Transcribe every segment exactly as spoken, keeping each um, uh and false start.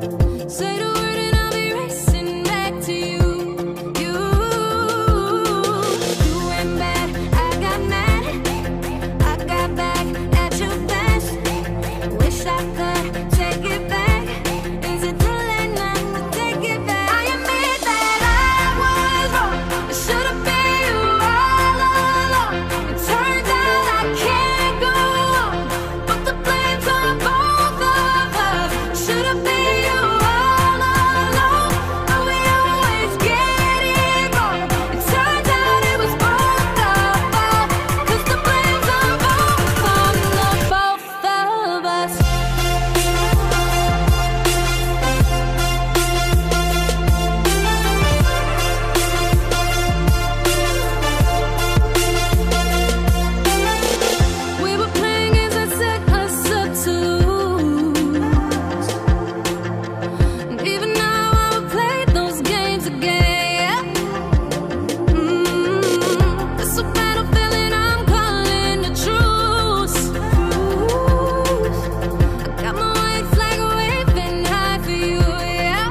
Say the word and I'll be racing back to you. You, you went bad, I got mad, I got back at your best. Wish I could take it back. Is it too late now to take it back? I admit that I was wrong. It should have been you all along. It turns out I can't go on. Put the blame's on both of us. Should have been you all along. But we always get it wrong. It turns out it was both of us. 'Cause the blame's on both of the both of us. We were playing games that set us up to lose. And even now I would play those games again. Mm, It's a battle feeling, I'm calling the truce. I got my white flag waving high for you, yeah.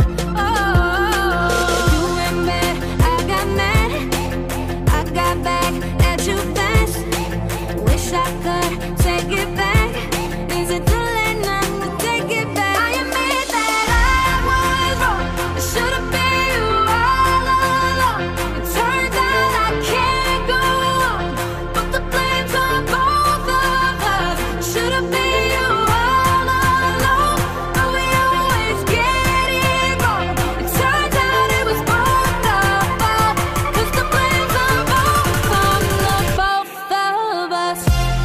Oh, you went bad, I got mad, I got back at you fast. Wish I could take it back. Is it too late now to take it back? I admit that I was wrong. It should have been you all along. It turns out I can't go on. Put the blame's on both of us. Should have been you all along. But we always get it wrong. It turns out it was both of us. 'Cause the blame's on both of the both of us.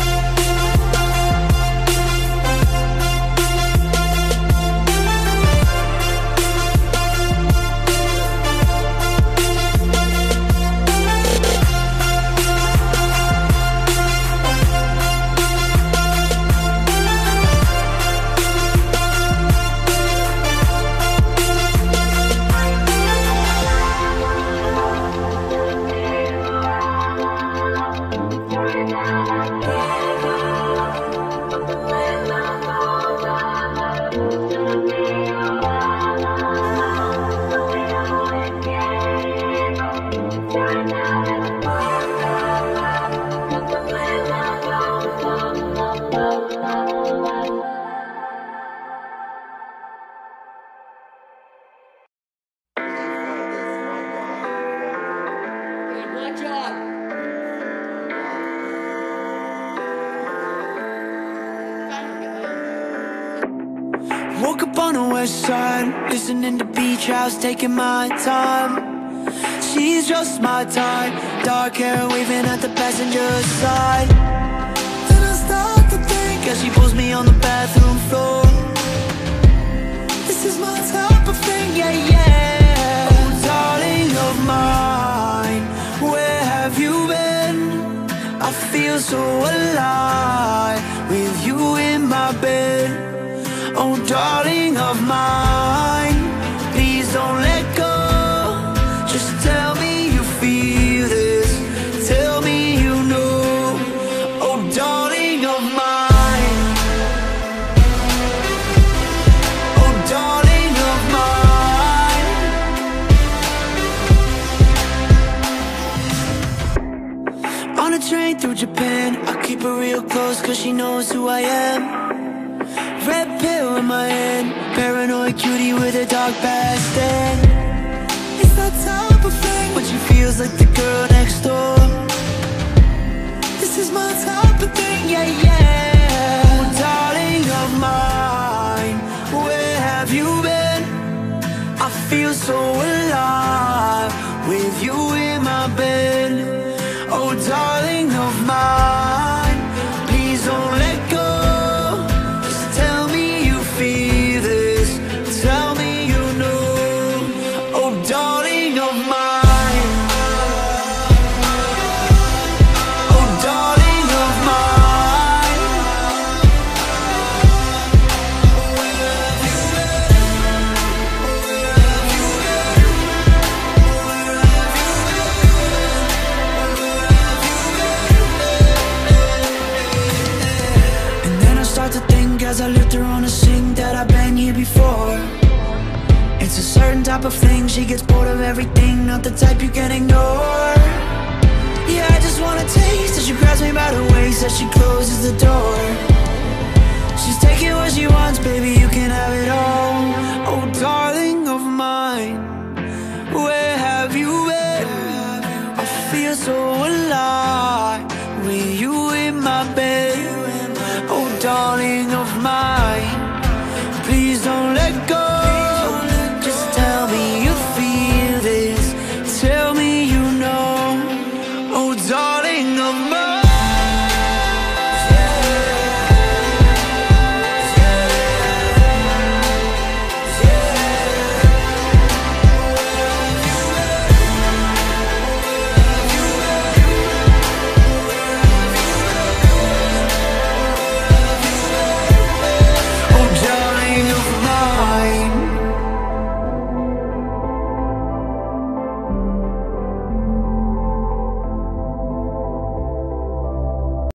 Woke up on the west side, listening to beach house, taking my time. She's just my type, dark hair waving at the passenger side. Then I start to think as she pulls me on the bathroom floor. This is my type of thing, yeah, yeah. Oh, darling of mine, where have you been? I feel so alive with you in my bed. Oh, darling of mine, please don't let go. Just tell me you feel this, tell me you know. Oh, darling of mine, oh, darling of mine. On a train through Japan, I keep her real close 'cause she knows who I am. Red pill in my hand, paranoid cutie with a dark past. And it's that type of thing when she feels like the girl next door. This is my type of thing, yeah, yeah. Oh, darling of mine, where have you been? I feel so alive with you in my bed. Oh, darling of mine, please don't let go. It's a certain type of thing, she gets bored of everything, not the type you can ignore. Yeah, I just wanna taste, as she grabs me by the waist, as she closes the door. She's taking what she wants, baby, you can have it all.